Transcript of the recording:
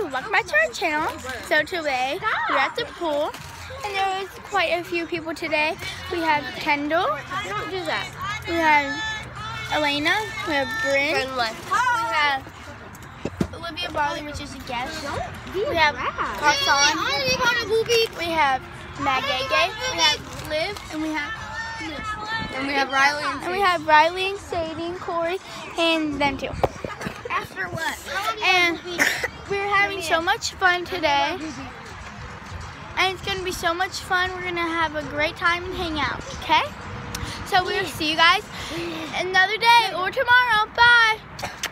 welcome back to our channel. So today we're at the pool and there was quite a few people today. We have Kendall, we have Elena, we have Bryn, we have Olivia Barley, which is a guest, we have Carson, we have Magege, we have Liv, and we have Riley and we have Riley and Sadie and Corey and them too. After what? And we're having so much fun today. And it's going to be so much fun. We're going to have a great time and hang out, okay? So we'll see you guys another day or tomorrow. Bye.